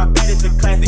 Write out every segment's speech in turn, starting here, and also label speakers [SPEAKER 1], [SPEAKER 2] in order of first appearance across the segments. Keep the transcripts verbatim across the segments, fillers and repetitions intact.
[SPEAKER 1] My bed is a classic.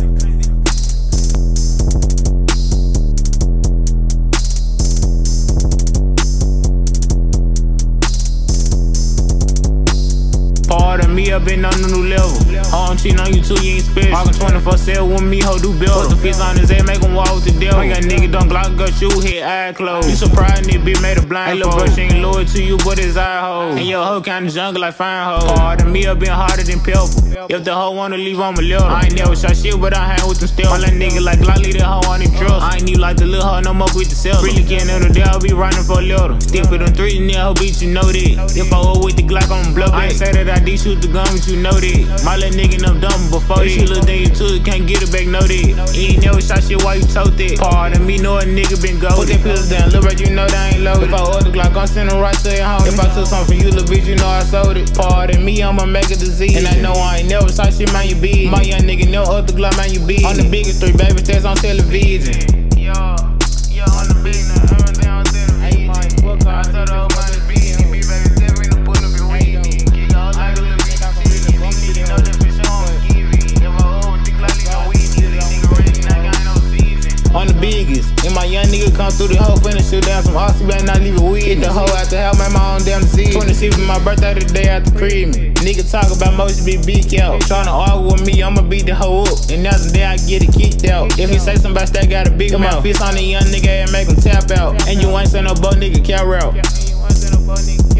[SPEAKER 2] Pardon me, I been on a new level. Ho, I'm cheating on you too, you ain't special. Walking twenty-four seven with me, ho, do better. Put the fist on his head, make him walk with the devil. When your nigga don't Glock, go shoot, hit eye closed. You surprised, nigga, bitch made a blind. Hey, little bro, she ain't loyal to you, but his eye hole. And your hoe kinda jungle like fine hoe. Pardon me, I been harder than pepper. If the hoe wanna leave, I'ma let her. I ain't never shot shit, but I hang with them still. My little nigga like Glock, leave that hoe on him trust. I ain't even like the little hoe, no more with the seller. Really can't know the day, I'll be running for a little. Stick with them three, and that hoe beat, you know that. If I was with the Glock, I'ma blow back. I ain't say that I did shoot the gun, but you know that. My little nigga them dumb before that. You little thing you took, can't get it back, know that. You ain't never shot shit, why you told that? Pardon me, know a nigga been gold. Put that pills down, little bro, you know they ain't loaded. If I order Glock, I'm sending right to your home. If I took something from you, little bitch, you know I sold it. Pardon me, I'ma make a disease. And I know I ain't never shot shit, man, you big. My young nigga know other Glock, man, you big. I'm the biggest three, baby, that's on television.
[SPEAKER 1] Yo, yo, on the big now, I'm down on television. I told her, man, it's big. He be baby, seven in the pull up your weed. Kick out like a little bitch, I'm silly. Nigga know that bitch on give it. If I hold the Glock, leave no weed. These nigga ready, I got no season.
[SPEAKER 2] I'm the biggest, and my young nigga come through the hoe, finna shoot down some oxy, better not leave a weed. Hit the hoe out the house, man, my own damn disease. twenty-six for my birthday, the day after Christmas. Nigga talk about motion, be beat out. Tryna argue with me, I'ma beat the hoe up. And now the day I get it kicked out. If he say something about that, got a big mouth. Fist on the young nigga and make him tap out. And you ain't say no buck nigga, carry out.